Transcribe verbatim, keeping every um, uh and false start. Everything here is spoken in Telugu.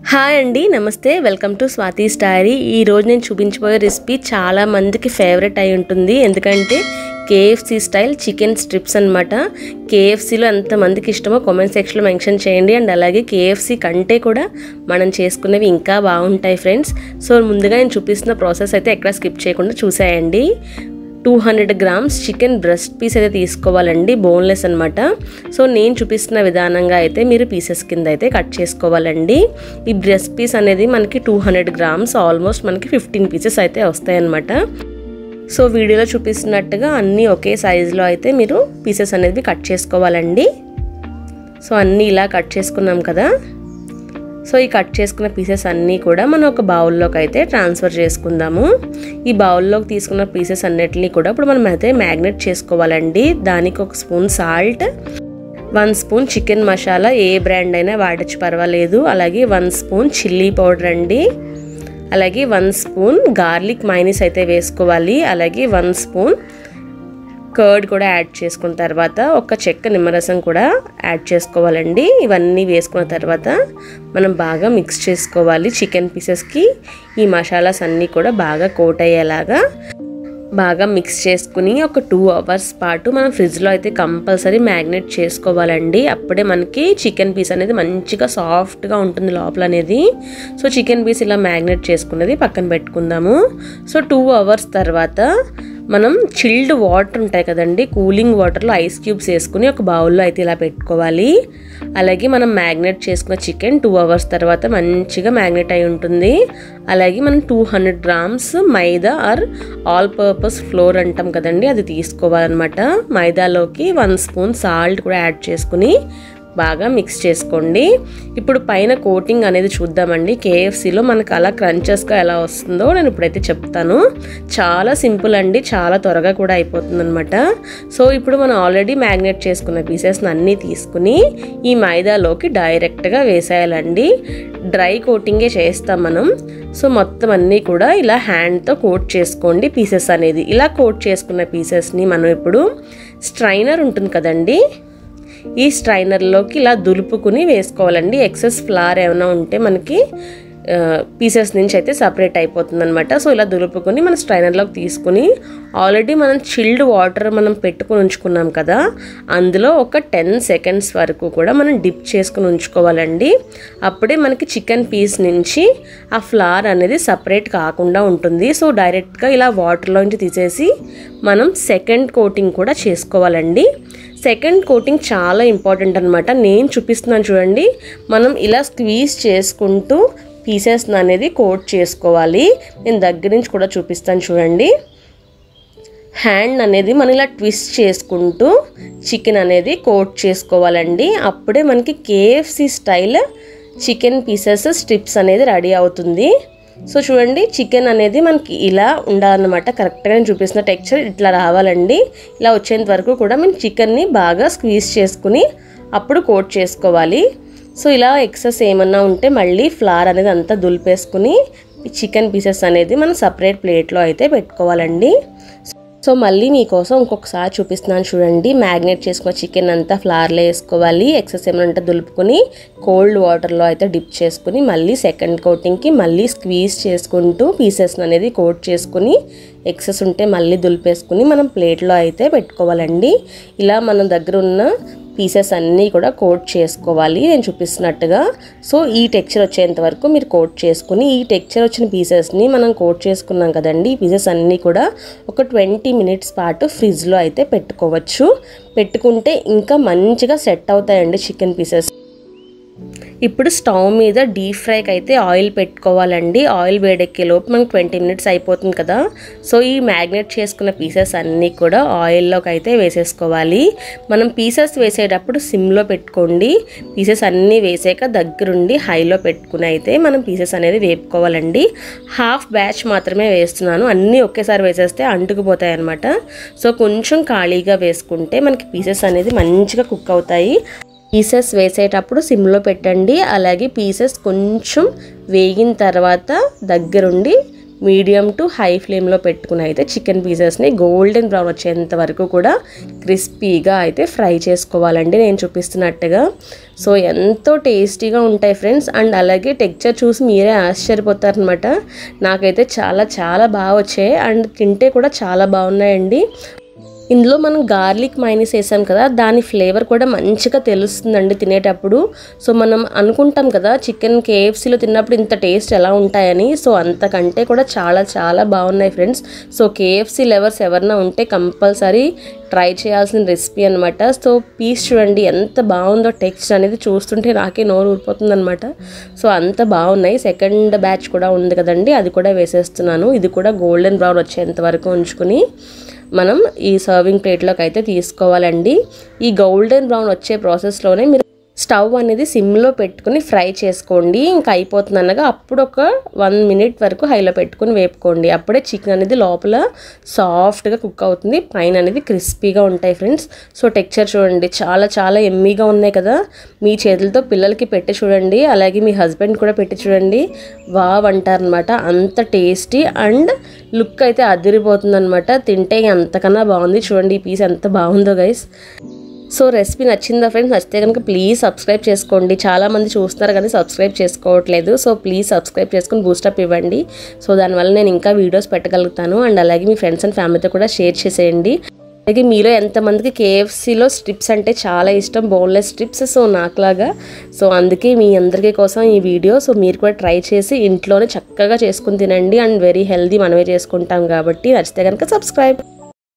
హాయ్ అండి, నమస్తే. Welcome to Swathi's diary. ఈ రోజు నేను చూపించబోయే రెసిపీ చాలా మందికి ఫేవరెట్ అయి ఉంటుంది. ఎందుకంటే కేఎఫ్సి స్టైల్ చికెన్ స్ట్రిప్స్ అనమాట. కేఎఫ్సీలో ఎంతమందికి ఇష్టమో కామెంట్ సెక్షన్లో మెన్షన్ చేయండి. అండ్ అలాగే కేఎఫ్సి కంటే కూడా మనం చేసుకునేవి ఇంకా బాగుంటాయి ఫ్రెండ్స్. సో ముందుగా నేను చూపిస్తున్న ప్రాసెస్ అయితే ఎక్కడ స్కిప్ చేయకుండా చూసేయండి. Two hundred grams chicken breast piece అయితే తీసుకోవాలండి, బోన్లెస్ అనమాట. సో నేను చూపిస్తున్న విధానంగా అయితే మీరు పీసెస్ కింద అయితే కట్ చేసుకోవాలండి. ఈ బ్రెస్ట్ పీస్ అనేది మనకి టూ హండ్రెడ్ గ్రామ్స్ ఆల్మోస్ట్ మనకి ఫిఫ్టీన్ పీసెస్ అయితే వస్తాయి అన్నమాట. సో వీడియోలో చూపిస్తున్నట్టుగా అన్నీ ఒకే సైజులో అయితే మీరు పీసెస్ అనేది కట్ చేసుకోవాలండి. సో అన్నీ ఇలా కట్ చేసుకున్నాం కదా. సో ఈ కట్ చేసుకున్న పీసెస్ అన్నీ కూడా మనం ఒక బౌల్లోకి అయితే ట్రాన్స్ఫర్ చేసుకుందాము. ఈ బౌల్లోకి తీసుకున్న పీసెస్ అన్నిటినీ కూడా ఇప్పుడు మనం అయితే మ్యాగ్నెట్ చేసుకోవాలండి. దానికి ఒక spoon salt, one spoon chicken masala, ఏ బ్రాండ్ అయినా వాడచ్చు పర్వాలేదు. అలాగే వన్ స్పూన్ చిల్లీ పౌడర్ అండి. అలాగే వన్ స్పూన్ గార్లిక్ మైనీస్ అయితే వేసుకోవాలి. అలాగే వన్ స్పూన్ కర్డ్ కూడా యాడ్ చేసుకున్న తర్వాత ఒక చెక్క నిమ్మరసం కూడా యాడ్ చేసుకోవాలండి. ఇవన్నీ వేసుకున్న తర్వాత మనం బాగా మిక్స్ చేసుకోవాలి. చికెన్ పీసెస్కి ఈ మసాలాస్ అన్నీ కూడా బాగా కోట్ అయ్యేలాగా బాగా మిక్స్ చేసుకుని ఒక టూ అవర్స్ పాటు మనం ఫ్రిడ్జ్లో అయితే కంపల్సరీ మ్యాగ్నేట్ చేసుకోవాలండి. అప్పుడే మనకి చికెన్ పీస్ అనేది మంచిగా సాఫ్ట్గా ఉంటుంది లోపల అనేది. సో చికెన్ పీస్ ఇలా మ్యాగ్నేట్ చేసుకున్నది పక్కన పెట్టుకుందాము. సో టూ అవర్స్ తర్వాత మనం చిల్డ్ వాటర్ ఉంటాయి కదండి, కూలింగ్ వాటర్లో ఐస్ క్యూబ్స్ వేసుకుని ఒక బౌల్లో అయితే ఇలా పెట్టుకోవాలి. అలాగే మనం మ్యాగ్నేట్ చేసుకున్న చికెన్ టూ అవర్స్ తర్వాత మంచిగా మ్యాగ్నేట్ అయి ఉంటుంది. అలాగే మనం two hundred grams maida or all purpose flour అంటాం కదండి, అది తీసుకోవాలన్నమాట. మైదాలోకి వన్ స్పూన్ సాల్ట్ కూడా యాడ్ చేసుకుని బాగా మిక్స్ చేసుకోండి. ఇప్పుడు పైన కోటింగ్ అనేది చూద్దామండి. కేఎఫ్సీలో మనకు అలా క్రంచెస్గా ఎలా వస్తుందో నేను ఇప్పుడైతే చెప్తాను. చాలా సింపుల్ అండి, చాలా త్వరగా కూడా అయిపోతుంది అనమాట. సో ఇప్పుడు మనం ఆల్రెడీ మ్యాగ్నేట్ చేసుకున్న పీసెస్ని అన్నీ తీసుకుని ఈ మైదాలోకి డైరెక్ట్గా వేసేయాలండి. డ్రై కోటింగే చేస్తాం మనం. సో మొత్తం అన్నీ కూడా ఇలా హ్యాండ్తో కోట్ చేసుకోండి పీసెస్ అనేది. ఇలా కోట్ చేసుకున్న పీసెస్ని మనం ఇప్పుడు స్ట్రైనర్ ఉంటుంది కదండి, ఈ స్ట్రైనర్లోకి ఇలా దులుపుకుని వేసుకోవాలండి. ఎక్సెస్ ఫ్లవర్ ఏమైనా ఉంటే మనకి పీసెస్ నుంచి అయితే సపరేట్ అయిపోతుంది అనమాట. సో ఇలా దులుపుకొని మనం స్ట్రైనర్లోకి తీసుకుని ఆల్రెడీ మనం చిల్డ్ వాటర్ మనం పెట్టుకుని ఉంచుకున్నాం కదా, అందులో ఒక టెన్ సెకండ్స్ వరకు కూడా మనం డిప్ చేసుకుని ఉంచుకోవాలండి. అప్పుడే మనకి చికెన్ పీస్ నుంచి ఆ ఫ్లవర్ అనేది సపరేట్ కాకుండా ఉంటుంది. సో డైరెక్ట్గా ఇలా వాటర్లో నుంచి తీసేసి మనం సెకండ్ కోటింగ్ కూడా చేసుకోవాలండి. సెకండ్ కోటింగ్ చాలా ఇంపార్టెంట్ అనమాట. నేను చూపిస్తున్నాను చూడండి. మనం ఇలా స్క్వీజ్ చేసుకుంటూ పీసెస్ అనేది కోట్ చేసుకోవాలి. నేను దగ్గర నుంచి కూడా చూపిస్తాను చూడండి. హ్యాండ్ అనేది మనం ఇలా ట్విస్ట్ చేసుకుంటూ చికెన్ అనేది కోట్ చేసుకోవాలండి. అప్పుడే మనకి KFC style chicken pieces strips అనేది రెడీ అవుతుంది. సో చూడండి, చికెన్ అనేది మనకి ఇలా ఉండాలన్నమాట. కరెక్ట్గా నేను చూపిస్తున్న టెక్స్చర్ ఇట్లా రావాలండి. ఇలా వచ్చేంత వరకు కూడా మనం చికెన్ని బాగా స్క్వీజ్ చేసుకుని అప్పుడు కోట్ చేసుకోవాలి. సో ఇలా ఎక్సెస్ ఏమన్నా ఉంటే మళ్ళీ ఫ్లవర్ అనేది అంతా దులిపేసుకుని చికెన్ పీసెస్ అనేది మనం సపరేట్ ప్లేట్లో అయితే పెట్టుకోవాలండి. సో మళ్ళీ మీకోసం ఇంకొకసారి చూపిస్తున్నాను చూడండి. మ్యాగ్నేట్ చేసుకున్న చికెన్ అంతా ఫ్లవర్లో వేసుకోవాలి. ఎక్సెస్ ఏమైనా దులుపుకొని కోల్డ్ వాటర్లో అయితే డిప్ చేసుకుని మళ్ళీ సెకండ్ కోటింగ్కి మళ్ళీ స్క్వీజ్ చేసుకుంటూ పీసెస్ అనేది కోట్ చేసుకుని ఎక్సెస్ ఉంటే మళ్ళీ దులిపేసుకుని మనం ప్లేట్లో అయితే పెట్టుకోవాలండి. ఇలా మన దగ్గర ఉన్న పీసెస్ అన్నీ కూడా కోట్ చేసుకోవాలి నేను చూపిస్తున్నట్టుగా. సో ఈ టెక్స్చర్ వచ్చేంత వరకు మీరు కోట్ చేసుకుని ఈ టెక్స్చర్ వచ్చిన పీసెస్ని మనం కోట్ చేసుకున్నాం కదండి. ఈ పీసెస్ అన్నీ కూడా ఒక ట్వంటీ మినిట్స్ పాటు ఫ్రిడ్జ్లో అయితే పెట్టుకోవచ్చు. పెట్టుకుంటే ఇంకా మంచిగా సెట్ అవుతాయండి చికెన్ పీసెస్. ఇప్పుడు స్టవ్ మీద డీప్ ఫ్రైకి అయితే ఆయిల్ పెట్టుకోవాలండి. ఆయిల్ వేడెక్కే లోపు మనకి ట్వంటీ మినిట్స్ అయిపోతుంది కదా. సో ఈ మ్యాగ్నేట్ చేసుకున్న పీసెస్ అన్నీ కూడా ఆయిల్లోకి అయితే వేసేసుకోవాలి. మనం పీసెస్ వేసేటప్పుడు సిమ్లో పెట్టుకోండి. పీసెస్ అన్నీ వేసాక దగ్గరుండి హైలో పెట్టుకుని అయితే మనం పీసెస్ అనేది వేపుకోవాలండి. హాఫ్ బ్యాచ్ మాత్రమే వేస్తున్నాను, అన్నీ ఒకేసారి వేసేస్తే అంటుకుపోతాయి అన్నమాట. సో కొంచెం ఖాళీగా వేసుకుంటే మనకి పీసెస్ అనేది మంచిగా కుక్ అవుతాయి. పీసెస్ వేసేటప్పుడు సిమ్లో పెట్టండి. అలాగే పీసెస్ కొంచెం వేగిన తర్వాత దగ్గరుండి మీడియం టు హై ఫ్లేమ్లో పెట్టుకుని అయితే చికెన్ పీసెస్ని గోల్డెన్ బ్రౌన్ వచ్చేంత వరకు కూడా క్రిస్పీగా అయితే ఫ్రై చేసుకోవాలండి నేను చూపిస్తున్నట్టుగా. సో ఎంతో టేస్టీగా ఉంటాయి ఫ్రెండ్స్. అండ్ అలాగే టెక్స్చర్ చూసి మీరే ఆశ్చర్యపోతారనమాట. నాకైతే చాలా చాలా బాగా వచ్చాయి అండ్ తింటే కూడా చాలా బాగున్నాయండి. ఇందులో మనం గార్లిక్ మైనస్ వేసాం కదా, దాని ఫ్లేవర్ కూడా మంచిగా తెలుస్తుందండి తినేటప్పుడు. సో మనం అనుకుంటాం కదా చికెన్ కేఎఫ్సీలో తిన్నప్పుడు ఇంత టేస్ట్ ఎలా ఉంటాయని, సో అంతకంటే కూడా చాలా చాలా బాగున్నాయి ఫ్రెండ్స్. సో కేఎఫ్సీ లవర్స్ ఎవరైనా ఉంటే కంపల్సరీ ట్రై చేయాల్సిన రెసిపీ అనమాట. సో పీస్ చూడండి ఎంత బాగుందో, టెక్స్చర్ అనేది చూస్తుంటే నాకే నోరు ఊరిపోతుంది అనమాట. సో అంత బాగున్నాయి. సెకండ్ బ్యాచ్ కూడా ఉంది కదండి, అది కూడా వేసేస్తున్నాను. ఇది కూడా గోల్డెన్ బ్రౌన్ వచ్చేంత వరకు ఉంచుకుని మనం ఈ సర్వింగ్ ప్లేట్లోకి అయితే తీసుకోవాలండి. ఈ గోల్డెన్ బ్రౌన్ వచ్చే ప్రాసెస్లోనే మీరు స్టవ్ అనేది సిమ్లో పెట్టుకుని ఫ్రై చేసుకోండి. ఇంకా అయిపోతుంది అనగా అప్పుడు ఒక వన్ మినిట్ వరకు హైలో పెట్టుకుని వేపుకోండి. అప్పుడే చికెన్ అనేది లోపల సాఫ్ట్గా కుక్ అవుతుంది, పైన అనేది క్రిస్పీగా ఉంటాయి ఫ్రెండ్స్. సో టెక్స్చర్ చూడండి చాలా చాలా ఎమ్మీగా ఉన్నాయి కదా. మీ చేతులతో పిల్లలకి పెట్టి చూడండి, అలాగే మీ హస్బెండ్ కూడా పెట్టి చూడండి, వావ్ అంటారనమాట. అంత టేస్టీ అండ్ లుక్ అయితే అదిరిపోతుంది అనమాట. తింటే అంతకన్నా బాగుంది. చూడండి ఈ పీస్ ఎంత బాగుందో గైస్. సో రెసిపీ నచ్చిందా ఫ్రెండ్స్? నచ్చితే కనుక ప్లీజ్ సబ్స్క్రైబ్ చేసుకోండి. చాలామంది చూస్తున్నారు కానీ సబ్స్క్రైబ్ చేసుకోవట్లేదు. సో ప్లీజ్ సబ్స్క్రైబ్ చేసుకుని బూస్టప్ ఇవ్వండి. సో దానివల్ల నేను ఇంకా వీడియోస్ పెట్టగలుగుతాను. అండ్ అలాగే మీ ఫ్రెండ్స్ అండ్ ఫ్యామిలీతో కూడా షేర్ చేసేయండి. అలాగే మీలో ఎంతమందికి కేఎఫ్సీలో స్ట్రిప్స్ అంటే చాలా ఇష్టం, బోన్లెస్ స్ట్రిప్స్. సో నాకులాగా. సో అందుకే మీ అందరికీ కోసం ఈ వీడియో. సో మీరు కూడా ట్రై చేసి ఇంట్లోనే చక్కగా చేసుకుని తినండి. అండ్ వెరీ హెల్దీ మనమే చేసుకుంటాం కాబట్టి నచ్చితే కనుక సబ్స్క్రైబ్.